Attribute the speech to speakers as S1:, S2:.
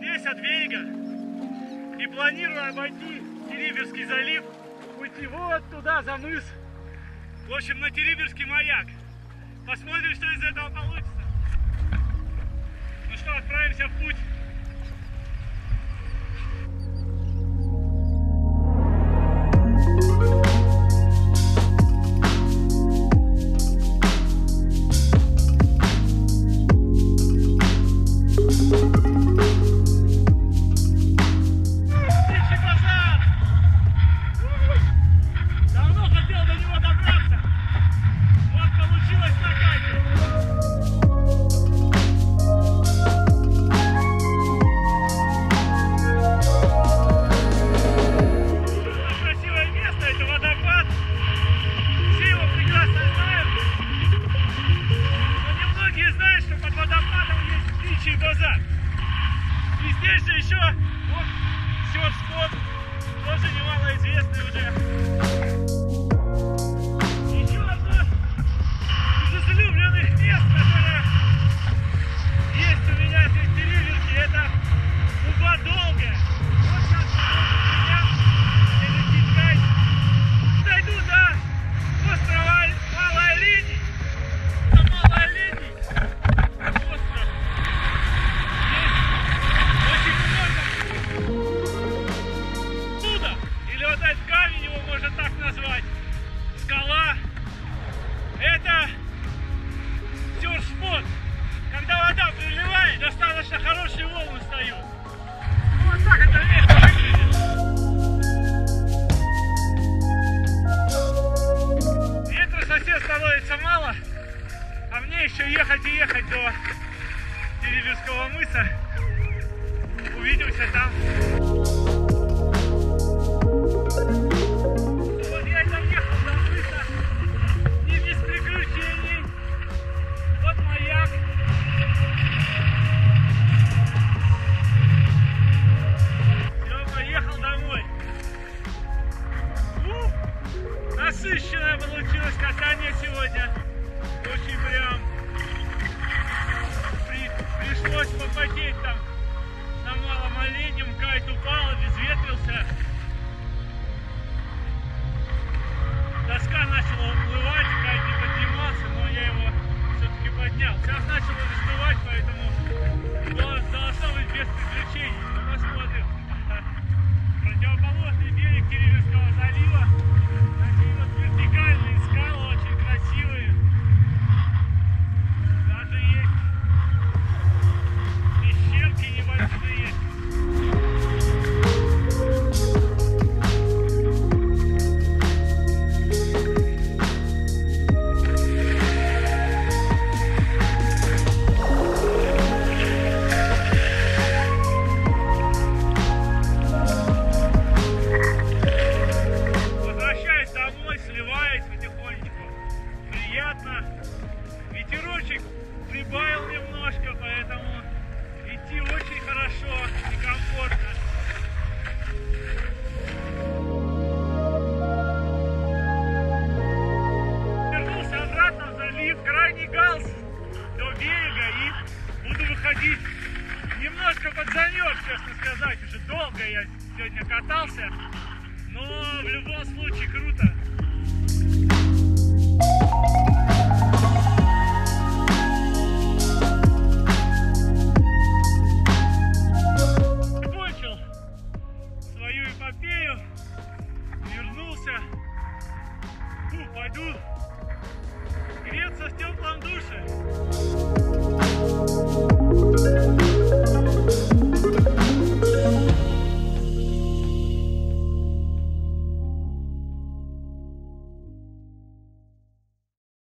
S1: здесь от берега и планирую обойти Териберский залив, уйти вот туда, за мыс. В общем, на Териберский маяк. Посмотрим, что из этого получится. Ну что, отправимся в путь. И здесь же еще вот серф-спот, тоже немалоизвестный уже. Еще одно из излюбленных мест, которое есть у меня здесь в Териберке, это Губа Долгая. Вот сейчас дойду до острова Малая Линия. Малая Линия. Остров. Или вот этот камень, его можно так назвать, скала, это серф-спот. Когда вода приливает, достаточно хорошие волны встают. Вот так это место выглядит. Ветра совсем становится мало, а мне еще ехать и ехать до Териберского мыса. Увидимся там. Вот я доехал до мыса, не без приключений. Вот маяк. Все, поехал домой. Насыщенное получилось катание сегодня. Очень прям пришлось попотеть там на Малом Оленем. Кайт упал, обезветрился. Доска начала уплывать, кайт не поднимался, но я его все-таки поднял. Сейчас начал раздувать, поэтому должно быть без приключений. Ну, посмотрим. Противоположный берег Териберского залива. Такие вот вертикальные скалы, очень красивые. Даже есть пещерки небольшие. Ветерочек прибавил немножко, поэтому идти очень хорошо и комфортно. Вернулся обратно в залив, крайний галс до берега и буду выходить. Немножко подзамерз, честно сказать, уже долго я сегодня катался, но в любом случае круто. Вернулся. Пойду греться в теплом душе.